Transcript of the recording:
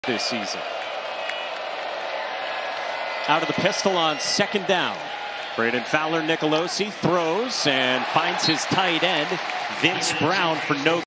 this season. Out of the pistol on second down. Braden Fowler Nicolosi throws and finds his tight end, Vince Brown, for no